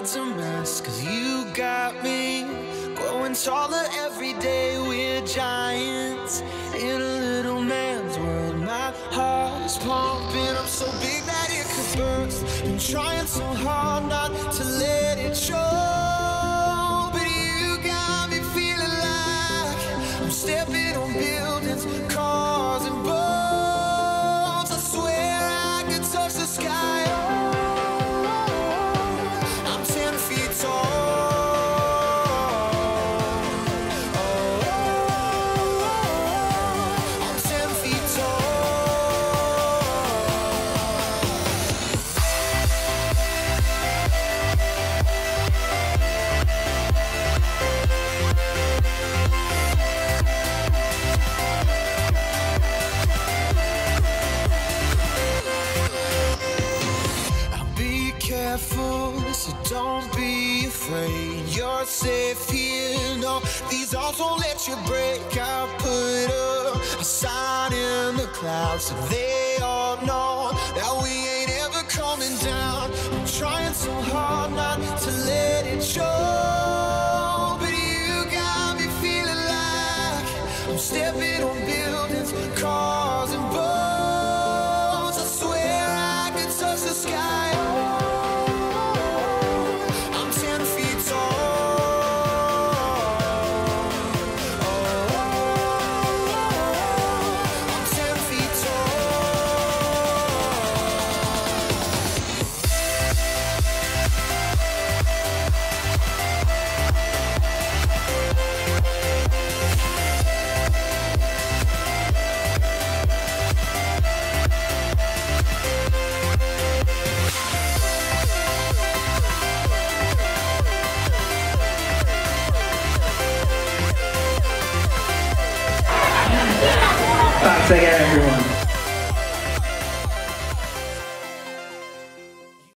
world's a mess, 'cause you got me growing taller every day. We're giants in a little man's world. My heart is pumping, I'm so big that it could burst. Been trying so hard not to let it show, but you got me feeling like I'm stepping on buildings, cars and boats. I swear I could touch the sky. I'm 10 feet tall. So don't be afraid, you're safe here. No, these arms won't let you break. I'll put up a sign in the clouds so they all know that we ain't ever coming down. I'm trying so hard not to let it show, but you got me feeling like I'm stepping on buildings, cars and boats. I swear I could touch the sky. Thanks again, everyone.